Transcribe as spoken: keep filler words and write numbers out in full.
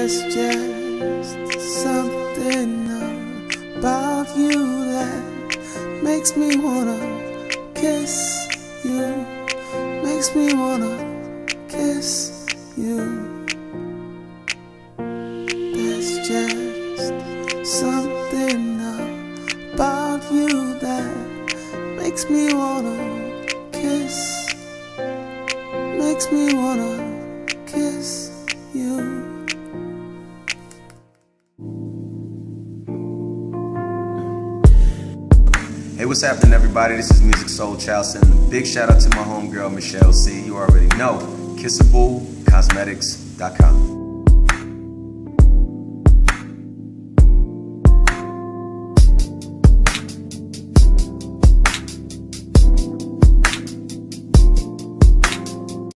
There's just something about you that makes me wanna kiss you, makes me wanna kiss you. There's just something about you that makes me wanna kiss, makes me wanna kiss you. Hey, what's happening, everybody? This is Musiq Soulchild sending a big shout out to my homegirl Michelle C. You already know, Kissable Cosmetics dot com.